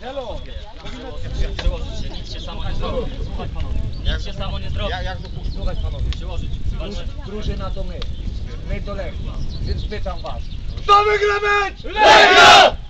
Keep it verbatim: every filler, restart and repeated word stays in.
Hello! Przyłożyć się, nic się samo nie zrobi. Słuchaj panowie. Nic się samo nie zrobi. Jak, jak słuchać panowie? Przyłożyć. Drużyna to my. My to Lechia. Więc pytam was. Kto wygra mecz? Legia!